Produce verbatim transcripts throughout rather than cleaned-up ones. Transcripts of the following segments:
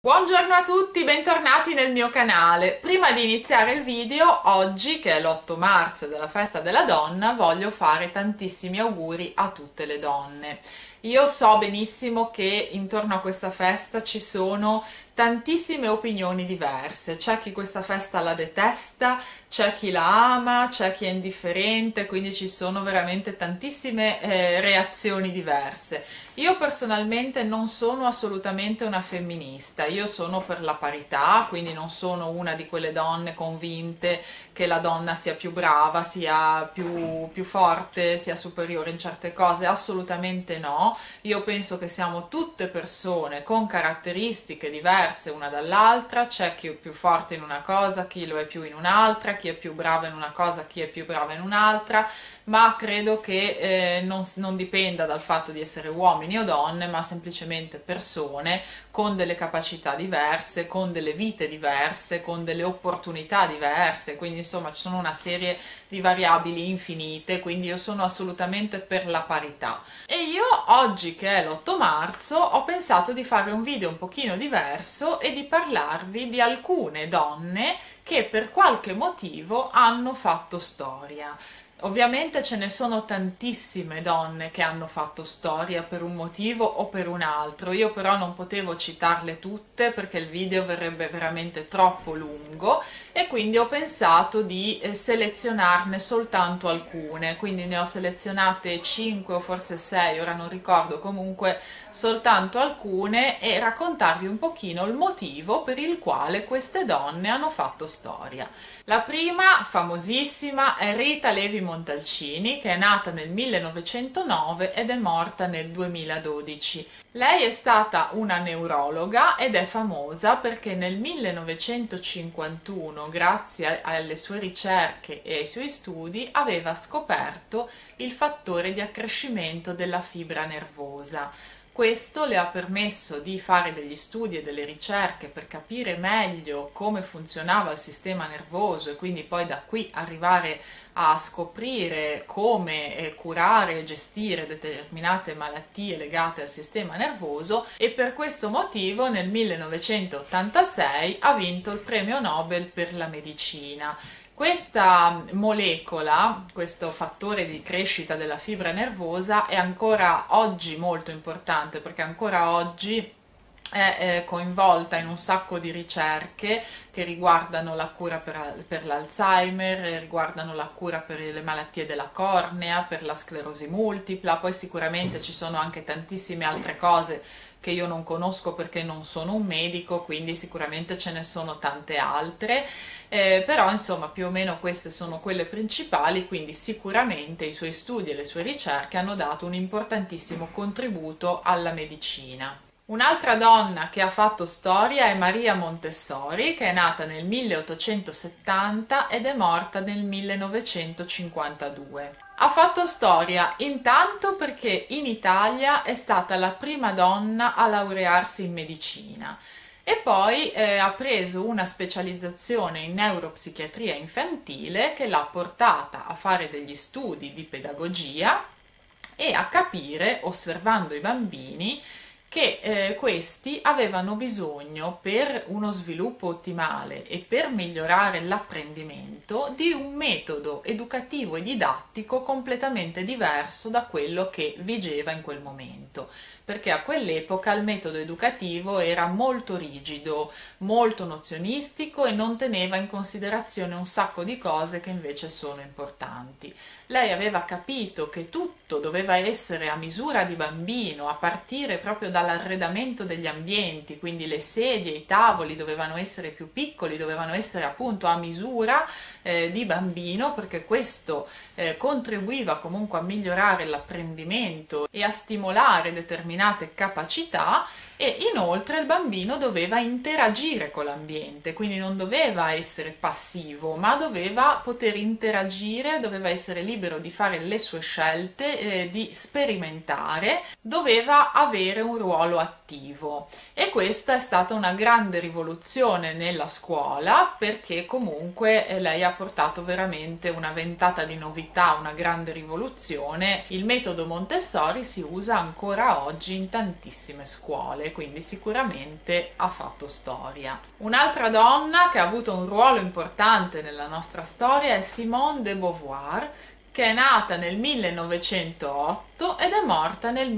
Buongiorno a tutti, bentornati nel mio canale. Prima di iniziare il video, oggi che è l'otto marzo della festa della donna, voglio fare tantissimi auguri a tutte le donne. Io so benissimo che intorno a questa festa ci sono tantissime opinioni diverse, c'è chi questa festa la detesta, c'è chi la ama, c'è chi è indifferente, quindi ci sono veramente tantissime eh, reazioni diverse. Io personalmente non sono assolutamente una femminista, io sono per la parità, quindi non sono una di quelle donne convinte che la donna sia più brava, sia più, più forte, sia superiore in certe cose, assolutamente no. Io penso che siamo tutte persone con caratteristiche diverse una dall'altra, c'è chi è più forte in una cosa, chi lo è più in un'altra, chi è più brava in una cosa, chi è più brava in un'altra, ma credo che eh, non, non dipenda dal fatto di essere uomini o donne, ma semplicemente persone con delle capacità diverse, con delle vite diverse, con delle opportunità diverse, quindi insomma ci sono una serie di variabili infinite, quindi io sono assolutamente per la parità. E io oggi, che è l'otto marzo, ho pensato di fare un video un pochino diverso e di parlarvi di alcune donne che per qualche motivo hanno fatto storia. Ovviamente ce ne sono tantissime donne che hanno fatto storia per un motivo o per un altro, io però non potevo citarle tutte perché il video verrebbe veramente troppo lungo e quindi ho pensato di eh, selezionarne soltanto alcune, quindi ne ho selezionate cinque o forse sei, ora non ricordo, comunque soltanto alcune, e raccontarvi un pochino il motivo per il quale queste donne hanno fatto storia. La prima, famosissima, è Rita Levi Montalcini, che è nata nel millenovecentonove ed è morta nel duemiladodici. Lei è stata una neurologa ed è famosa perché nel millenovecentocinquantuno, grazie alle sue ricerche e ai suoi studi, aveva scoperto il fattore di accrescimento della fibra nervosa. Questo le ha permesso di fare degli studi e delle ricerche per capire meglio come funzionava il sistema nervoso e quindi poi da qui arrivare a scoprire come curare e gestire determinate malattie legate al sistema nervoso, e per questo motivo nel millenovecentottantasei ha vinto il premio Nobel per la medicina. Questa molecola, questo fattore di crescita della fibra nervosa, è ancora oggi molto importante perché ancora oggi è eh, coinvolta in un sacco di ricerche che riguardano la cura per, per l'Alzheimer, riguardano la cura per le malattie della cornea, per la sclerosi multipla, poi sicuramente ci sono anche tantissime altre cose che io non conosco perché non sono un medico, quindi sicuramente ce ne sono tante altre, eh, però insomma più o meno queste sono quelle principali, quindi sicuramente i suoi studi e le sue ricerche hanno dato un importantissimo contributo alla medicina. Un'altra donna che ha fatto storia è Maria Montessori, che è nata nel milleottocentosettanta ed è morta nel millenovecentocinquantadue. Ha fatto storia intanto perché in Italia è stata la prima donna a laurearsi in medicina e poi eh, ha preso una specializzazione in neuropsichiatria infantile che l'ha portata a fare degli studi di pedagogia e a capire, osservando i bambini, che eh, questi avevano bisogno per uno sviluppo ottimale e per migliorare l'apprendimento di un metodo educativo e didattico completamente diverso da quello che vigeva in quel momento, perché a quell'epoca il metodo educativo era molto rigido, molto nozionistico e non teneva in considerazione un sacco di cose che invece sono importanti. Lei aveva capito che tutto doveva essere a misura di bambino, a partire proprio dall'arredamento degli ambienti, quindi le sedie, i tavoli dovevano essere più piccoli, dovevano essere appunto a misura eh, di bambino, perché questo eh, contribuiva comunque a migliorare l'apprendimento e a stimolare determinate capacità. E inoltre il bambino doveva interagire con l'ambiente, quindi non doveva essere passivo, ma doveva poter interagire, doveva essere libero di fare le sue scelte, eh, di sperimentare, doveva avere un ruolo attivo. E questa è stata una grande rivoluzione nella scuola, perché comunque eh, lei ha portato veramente una ventata di novità, una grande rivoluzione. Il metodo Montessori si usa ancora oggi in tantissime scuole, avvenire, quindi sicuramente ha fatto storia. Un'altra donna che ha avuto un ruolo importante nella nostra storia è Simone de Beauvoir, che è nata nel millenovecentootto ed è morta nel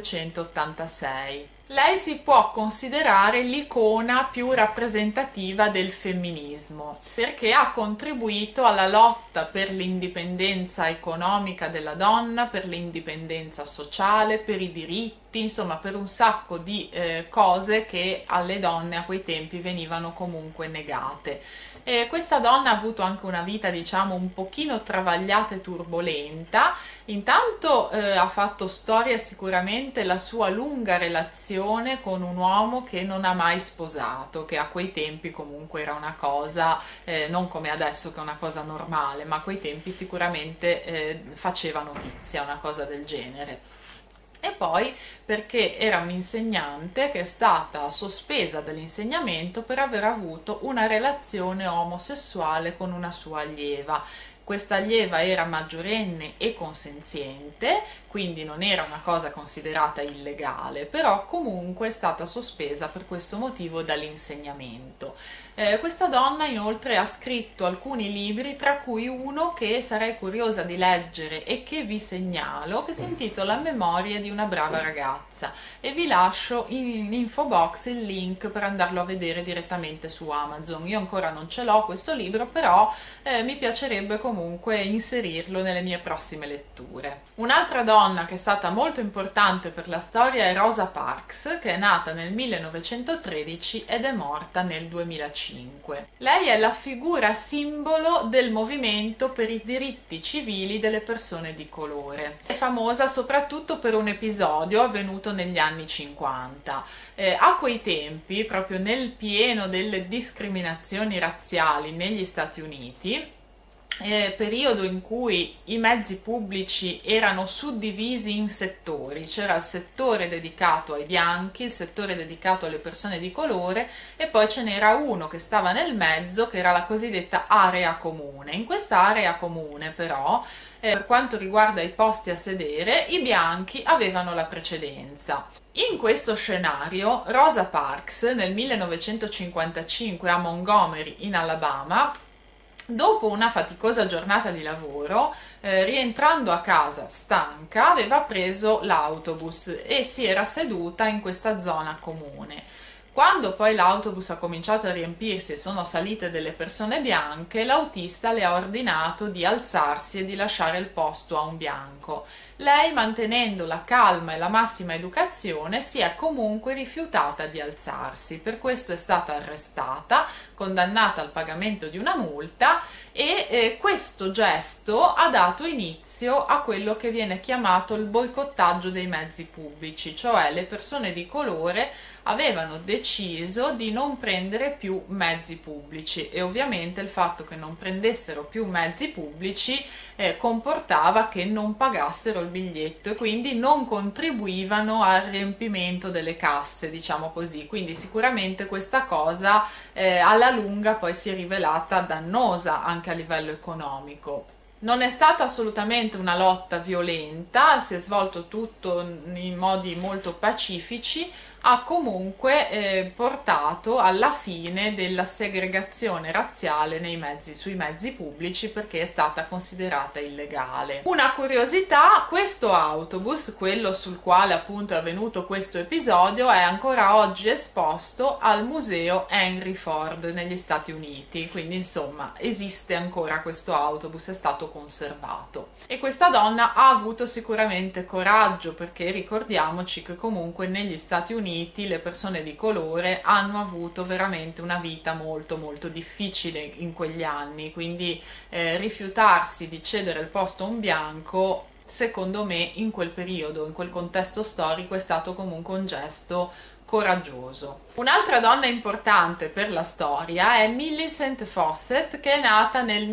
millenovecentottantasei. Lei si può considerare l'icona più rappresentativa del femminismo, perché ha contribuito alla lotta per l'indipendenza economica della donna, per l'indipendenza sociale, per i diritti, insomma per un sacco di eh, cose che alle donne a quei tempi venivano comunque negate. E questa donna ha avuto anche una vita, diciamo, un pochino travagliata e turbolenta. Intanto eh, ha fatto storia sicuramente la sua lunga relazione con un uomo che non ha mai sposato, che a quei tempi comunque era una cosa, eh, non come adesso che è una cosa normale, ma a quei tempi sicuramente eh, faceva notizia una cosa del genere. E poi perché era un'insegnante che è stata sospesa dall'insegnamento per aver avuto una relazione omosessuale con una sua allieva. Questa allieva era maggiorenne e consenziente, quindi non era una cosa considerata illegale, però comunque è stata sospesa per questo motivo dall'insegnamento. Eh, questa donna inoltre ha scritto alcuni libri, tra cui uno che sarei curiosa di leggere e che vi segnalo, che si intitola Memorie di una brava ragazza, e vi lascio in info box il link per andarlo a vedere direttamente su Amazon. Io ancora non ce l'ho questo libro, però eh, mi piacerebbe comunque inserirlo nelle mie prossime letture. Un'altra donna che è stata molto importante per la storia è Rosa Parks, che è nata nel millenovecentotredici ed è morta nel duemilacinque. Lei è la figura simbolo del movimento per i diritti civili delle persone di colore. È famosa soprattutto per un episodio avvenuto negli anni cinquanta. Eh, a quei tempi, proprio nel pieno delle discriminazioni razziali negli Stati Uniti, Eh, periodo in cui i mezzi pubblici erano suddivisi in settori, c'era il settore dedicato ai bianchi, il settore dedicato alle persone di colore e poi ce n'era uno che stava nel mezzo, che era la cosiddetta area comune. In questa area comune però, eh, per quanto riguarda i posti a sedere, i bianchi avevano la precedenza. In questo scenario Rosa Parks nel millenovecentocinquantacinque a Montgomery in Alabama, dopo una faticosa giornata di lavoro, eh, rientrando a casa stanca, aveva preso l'autobus e si era seduta in questa zona comune. Quando poi l'autobus ha cominciato a riempirsi e sono salite delle persone bianche, l'autista le ha ordinato di alzarsi e di lasciare il posto a un bianco. Lei, mantenendo la calma e la massima educazione, si è comunque rifiutata di alzarsi. Per questo è stata arrestata, condannata al pagamento di una multa e eh, questo gesto ha dato inizio a quello che viene chiamato il boicottaggio dei mezzi pubblici, cioè le persone di colore avevano deciso di non prendere più mezzi pubblici e ovviamente il fatto che non prendessero più mezzi pubblici eh, comportava che non pagassero il biglietto e quindi non contribuivano al riempimento delle casse, diciamo così. Quindi sicuramente questa cosa eh, alla lunga poi si è rivelata dannosa anche a livello economico. Non è stata assolutamente una lotta violenta, si è svolto tutto in modi molto pacifici, ha comunque eh, portato alla fine della segregazione razziale nei mezzi, sui mezzi pubblici, perché è stata considerata illegale. Una curiosità: questo autobus, quello sul quale appunto è avvenuto questo episodio, è ancora oggi esposto al museo Henry Ford negli Stati Uniti, quindi insomma esiste ancora questo autobus, è stato conservato. E questa donna ha avuto sicuramente coraggio, perché ricordiamoci che comunque negli Stati Uniti le persone di colore hanno avuto veramente una vita molto molto difficile in quegli anni, quindi eh, rifiutarsi di cedere il posto a un bianco, secondo me in quel periodo, in quel contesto storico, è stato comunque un gesto coraggioso. Un'altra donna importante per la storia è Millicent Fawcett, che è nata nel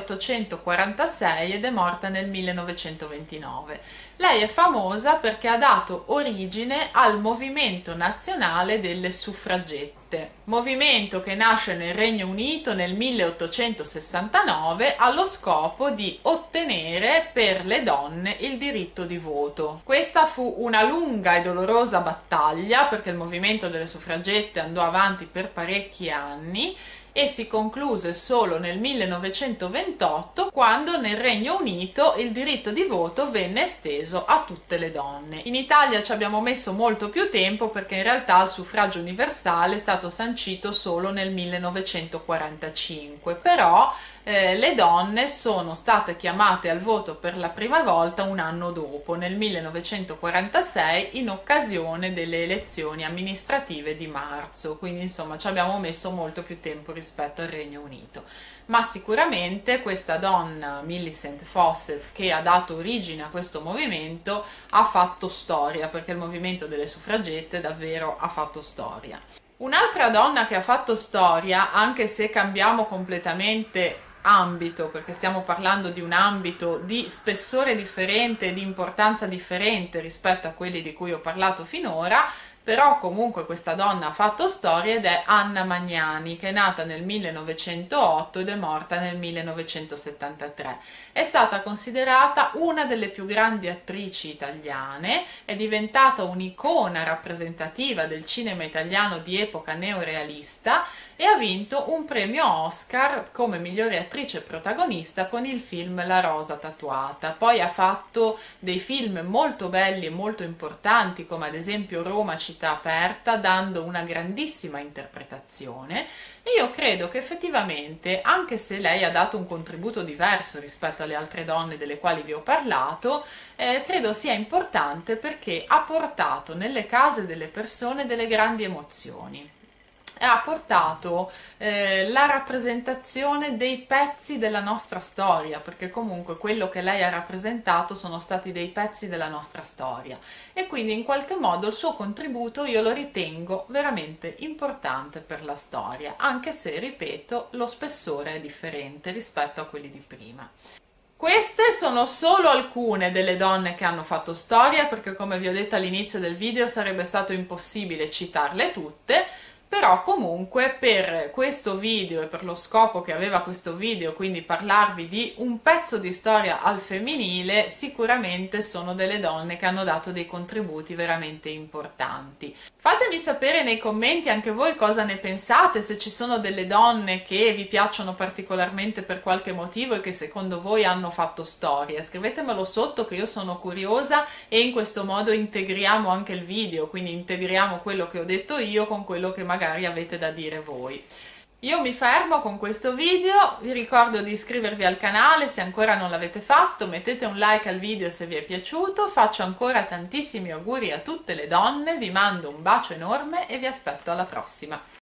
milleottocentoquarantasei ed è morta nel millenovecentoventinove. Lei è famosa perché ha dato origine al movimento nazionale delle suffragette. tutte, movimento che nasce nel Regno Unito nel milleottocentosessantanove allo scopo di ottenere per le donne il diritto di voto. Questa fu una lunga e dolorosa battaglia perché il movimento delle suffragette andò avanti per parecchi anni e si concluse solo nel millenovecentoventotto, quando nel Regno Unito il diritto di voto venne esteso a tutte le donne. In Italia ci abbiamo messo molto più tempo perché in realtà il suffragio universale è stato sancito solo nel millenovecentoquarantacinque, però eh, le donne sono state chiamate al voto per la prima volta un anno dopo, nel millenovecentoquarantasei, in occasione delle elezioni amministrative di marzo, quindi insomma ci abbiamo messo molto più tempo rispetto al Regno Unito. Ma sicuramente questa donna, Millicent Fawcett, che ha dato origine a questo movimento, ha fatto storia, perché il movimento delle suffragette davvero ha fatto storia. Un'altra donna che ha fatto storia, anche se cambiamo completamente ambito, perché stiamo parlando di un ambito di spessore differente e di importanza differente rispetto a quelli di cui ho parlato finora, però comunque questa donna ha fatto storia, ed è Anna Magnani, che è nata nel millenovecentootto ed è morta nel millenovecentosettantatré. È stata considerata una delle più grandi attrici italiane, è diventata un'icona rappresentativa del cinema italiano di epoca neorealista e ha vinto un premio Oscar come migliore attrice protagonista con il film La rosa tatuata. Poi ha fatto dei film molto belli e molto importanti, come ad esempio Roma città aperta, dando una grandissima interpretazione. E io credo che effettivamente, anche se lei ha dato un contributo diverso rispetto alle altre donne delle quali vi ho parlato, eh, credo sia importante perché ha portato nelle case delle persone delle grandi emozioni. Ha portato eh, la rappresentazione dei pezzi della nostra storia, perché comunque quello che lei ha rappresentato sono stati dei pezzi della nostra storia, e quindi in qualche modo il suo contributo io lo ritengo veramente importante per la storia, anche se, ripeto, lo spessore è differente rispetto a quelli di prima. Queste sono solo alcune delle donne che hanno fatto storia, perché come vi ho detto all'inizio del video sarebbe stato impossibile citarle tutte, però comunque per questo video e per lo scopo che aveva questo video, quindi parlarvi di un pezzo di storia al femminile, sicuramente sono delle donne che hanno dato dei contributi veramente importanti. Fatemi sapere nei commenti anche voi cosa ne pensate, se ci sono delle donne che vi piacciono particolarmente per qualche motivo e che secondo voi hanno fatto storia. Scrivetemelo sotto, che io sono curiosa, e in questo modo integriamo anche il video, quindi integriamo quello che ho detto io con quello che magari magari avete da dire voi. Io mi fermo con questo video, vi ricordo di iscrivervi al canale se ancora non l'avete fatto, mettete un like al video se vi è piaciuto, faccio ancora tantissimi auguri a tutte le donne, vi mando un bacio enorme e vi aspetto alla prossima.